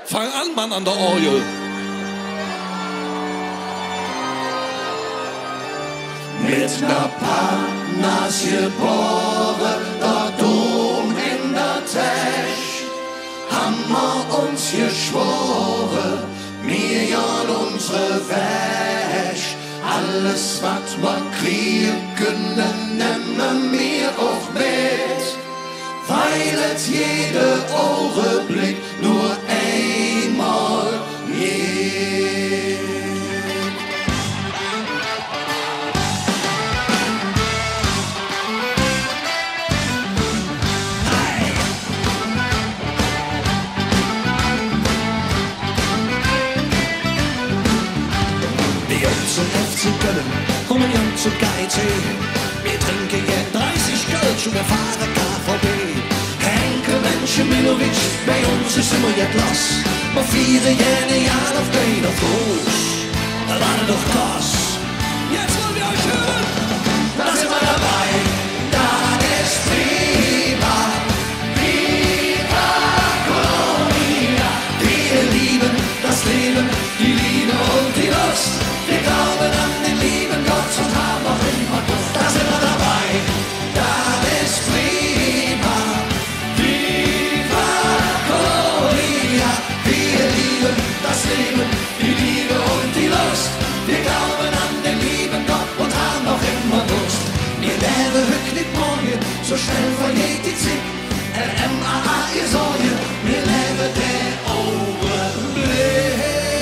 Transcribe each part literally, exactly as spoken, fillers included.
Fang an, Mann, an der Orgel. Mit ner Partnersgebore, der Dom in der Tech, haben wir uns geschworen, mir ja unsere Wäsch. Alles, was wir kriegen können, nehmen wir auch mit, weil es jede Augenblick nur einmal geht. Zum F C Köln, kommen wir zu K I T. Wir trinken jetzt dreißig Kölsch und wir fahren K V B. Henke Menschemilovic, bei uns ist immer jetzt los. Wir feiern gerne Jahr auf Bein auf Groß. Warte doch krass, jetzt wollen wir euch hören. Da sind wir dabei, das ist prima. Viva Colonia. Wir lieben das Leben, die Liebe und die Lust. Wir glauben an den lieben Gott und haben auch immer Duft. Da sind wir dabei, das ist prima. Viva Colonia. Wir lieben das Leben, die Liebe und die Lust. Wir glauben an den lieben Gott und haben auch immer Durst. Wir werden heute nicht morgen, so schnell vergeht die Zeit. R M A A, ihr Sorge, wir leben der Augenblick.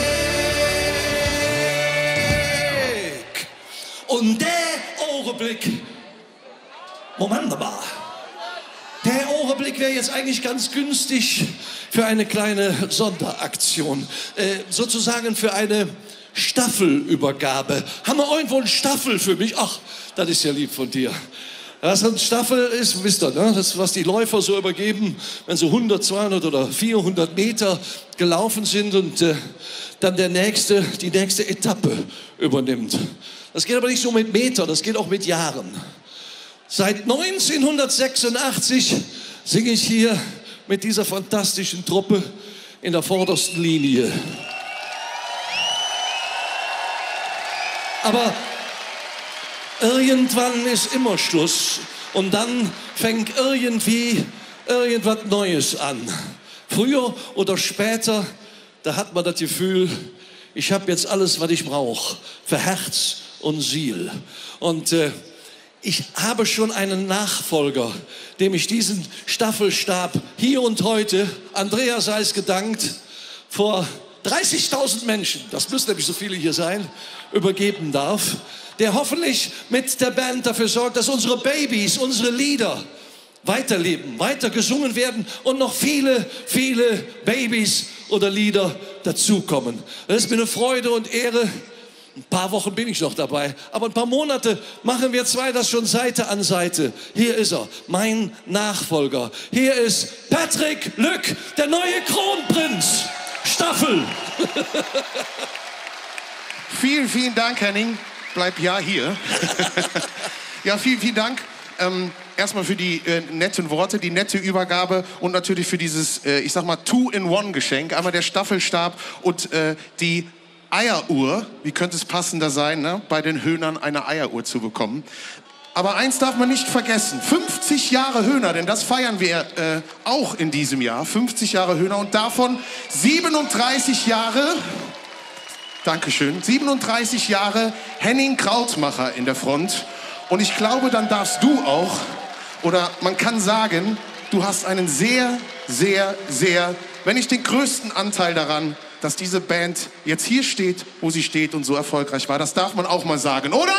Und der Augenblick, Moment mal, der Augenblick wäre jetzt eigentlich ganz günstig für eine kleine Sonderaktion, äh, sozusagen für eine Staffelübergabe. Haben wir irgendwo eine Staffel für mich? Ach, das ist ja lieb von dir. Was eine Staffel ist, wisst ihr, ne? Das ist, was die Läufer so übergeben, wenn sie hundert, zweihundert oder vierhundert Meter gelaufen sind und äh, dann der nächste, die nächste Etappe übernimmt. Das geht aber nicht so mit Metern, das geht auch mit Jahren. Seit neunzehnhundertsechsundachtzig singe ich hier mit dieser fantastischen Truppe in der vordersten Linie. Aber irgendwann ist immer Schluss und dann fängt irgendwie irgendwas Neues an. Früher oder später, da hat man das Gefühl, ich habe jetzt alles, was ich brauche, für Herz und Ziel. Und äh, ich habe schon einen Nachfolger, dem ich diesen Staffelstab hier und heute, Andreas sei es gedankt, vor dreißigtausend Menschen, das müssen nämlich so viele hier sein, übergeben darf, der hoffentlich mit der Band dafür sorgt, dass unsere Babys, unsere Lieder weiterleben, weiter gesungen werden und noch viele, viele Babys oder Lieder dazukommen. Das ist mir eine Freude und Ehre. Ein paar Wochen bin ich noch dabei, aber ein paar Monate machen wir zwei das schon Seite an Seite. Hier ist er, mein Nachfolger. Hier ist Patrick Lück, der neue Kronprinz. Staffel. Vielen, vielen Dank, Henning. Bleib ja hier. Ja, vielen, vielen Dank. Ähm, erstmal für die äh, netten Worte, die nette Übergabe und natürlich für dieses, äh, ich sag mal, Two-in-One-Geschenk. Einmal der Staffelstab und äh, die Eieruhr. Wie könnte es passender sein, ne? Bei den Höhnern eine Eieruhr zu bekommen. Aber eins darf man nicht vergessen, fünfzig Jahre Höhner, denn das feiern wir äh, auch in diesem Jahr. fünfzig Jahre Höhner und davon siebenunddreißig Jahre, Dankeschön, siebenunddreißig Jahre Henning Krautmacher in der Front. Und ich glaube, dann darfst du auch, oder man kann sagen, du hast einen sehr, sehr, sehr, wenn nicht den größten Anteil daran, dass diese Band jetzt hier steht, wo sie steht und so erfolgreich war. Das darf man auch mal sagen, oder?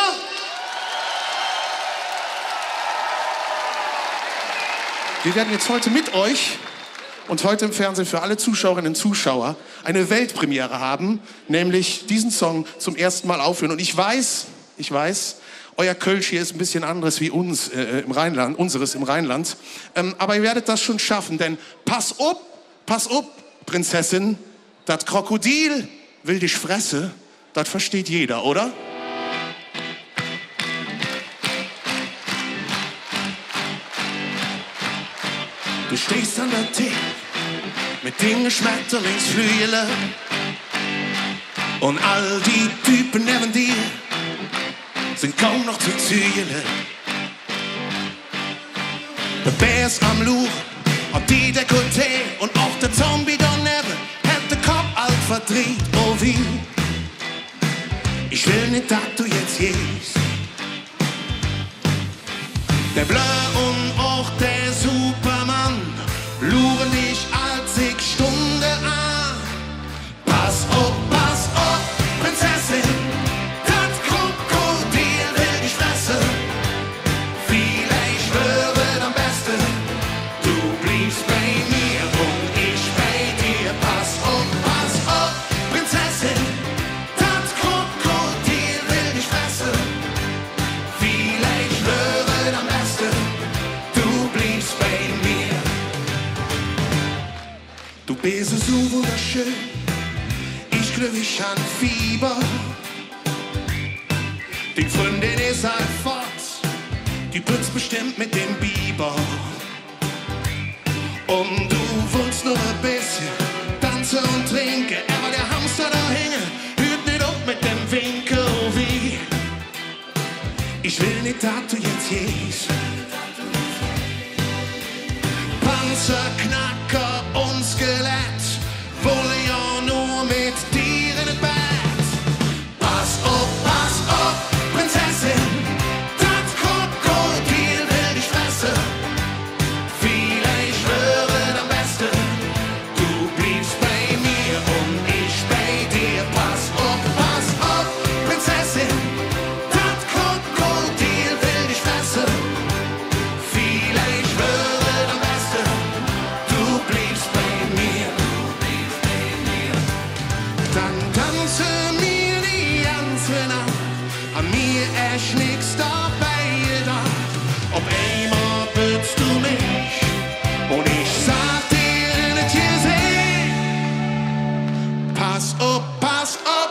Wir werden jetzt heute mit euch und heute im Fernsehen für alle Zuschauerinnen und Zuschauer eine Weltpremiere haben, nämlich diesen Song zum ersten Mal aufführen. Und ich weiß, ich weiß, euer Kölsch hier ist ein bisschen anderes wie uns äh, im Rheinland, unseres im Rheinland. Ähm, aber ihr werdet das schon schaffen, denn pass up, pass up, Prinzessin, das Krokodil will dich fresse, das versteht jeder, oder? Du stehst an der Theke mit den Schmetterlingsflügeln. Und all die Typen neben dir sind kaum noch zu zählen. Der Bär ist am Luch, und die Dekolleté und auch der Zombie daneben hat den Kopf alt verdreht. Oh wie, ich will nicht, dass du jetzt gehst. Der Blö und auch der Superman luren dich als ich Stunde an. Pass auf, pass auf, Prinzessin, das Krokodil will dich fressen. Vielleicht wird am besten, du bliebst bei mir und ich bei dir. Pass auf, pass auf, Prinzessin, das Krokodil will dich fressen. Vielleicht wird am besten, du bliebst bei mir. Du bist so wunderschön, ich glaube ich an Fieber. Die Freundin ist halt fort, die putzt bestimmt mit dem Biber. Und du wolltest nur ein bisschen tanzen und trinken, aber der Hamster da hängen hört nicht auf mit dem Winkel wie. Ich will nicht, dass du jetzt gehst. Panzerknacker und Skelett wollen ja nur mit dir in das Bett. Pass auf, pass auf, Prinzessin, das Krokodil will dich fressen. Vielleicht wird am besten, du bliebst bei mir und ich bei dir. Pass auf, pass auf, Prinzessin, das Krokodil will dich fressen. Vielleicht wird am besten, du bliebst bei mir. Dann tanze mir die ganze Nacht, an mir echt nix dabei gedacht. Auf einmal bützt du mich und ich sag dir nicht hier sehen. Pass auf, pass auf,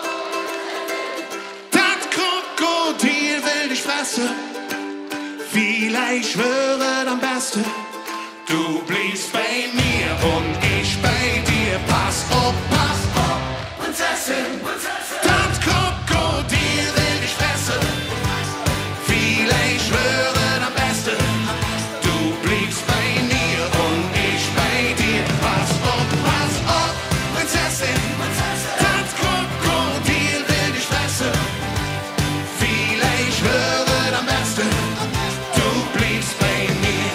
das Krokodil will dich fressen. Vielleicht wird am besten, du bliebst bei mir und ich bei dir. Pass auf, pass auf, Prinzessin, das Krokodil will dich fressen. Vielleicht wird am besten, du bliebst bei mir und ich bei dir. Pass auf, pass auf, Prinzessin, das Krokodil will dich fressen. Vielleicht wird am besten, du bliebst bei mir.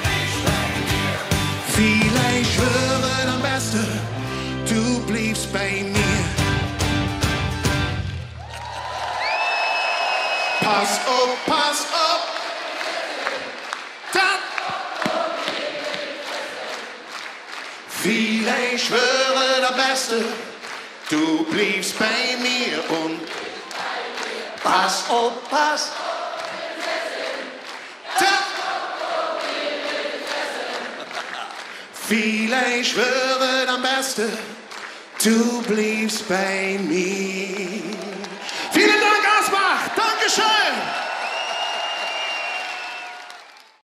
Vielleicht wird am besten, du bliebst bei mir. Pass auf, pass auf, das. Vielleicht wird am besten, du bliebst bei mir und pass auf, pass auf. Vielleicht wird am besten, du bliebst bei mir. Vielen Dank, Asbach. Dankeschön.